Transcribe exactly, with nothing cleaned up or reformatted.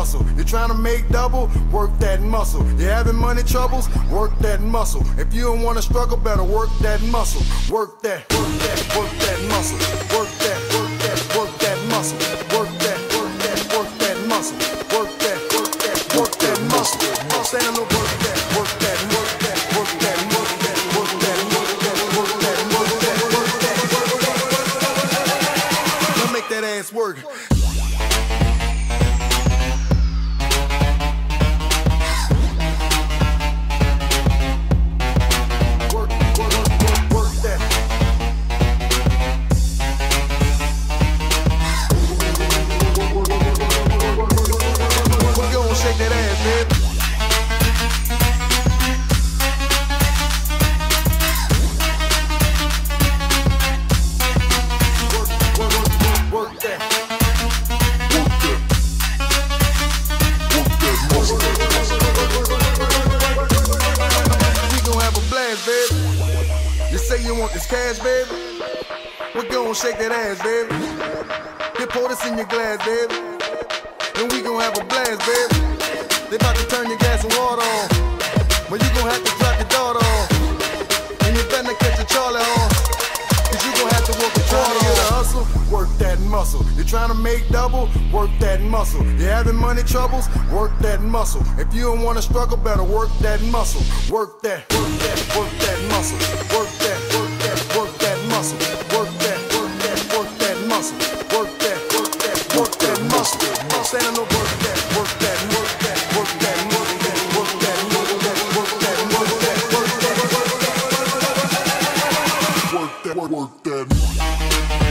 muscle. You're trying to make double, work that muscle. You're having money troubles, work that muscle. If you don't want to struggle, better work that muscle. Work that, work that, work that muscle. Work that, work that, work that muscle. Work that, work that, work that muscle. Work that, work that, work that muscle. Stand up, work that, work that, work that, work that, work that, work that, work that, work that, work that, work that, work that. Now make that ass work. You say you want this cash, baby? We gon' shake that ass, baby. You pour this in your glass, baby. And we gon' have a blast, baby. They about to turn your gas and water on, but you gon' have to drop your daughter on. And you better catch a Charlie on, cause you gon' have to work a Charlie on. You hustle, work that muscle. You're trying to make double, work that muscle. You're having money troubles, work that muscle. If you don't want to struggle, better work that muscle. Work that, work that, work that muscle. Work that, work that, work that muscle. Work that, work that, work that muscle. Work that, work that, work that muscle. Stand up, work that, work that, work that, work that, work that, work that, work that, work that, work that, work that, work that, work that, work that.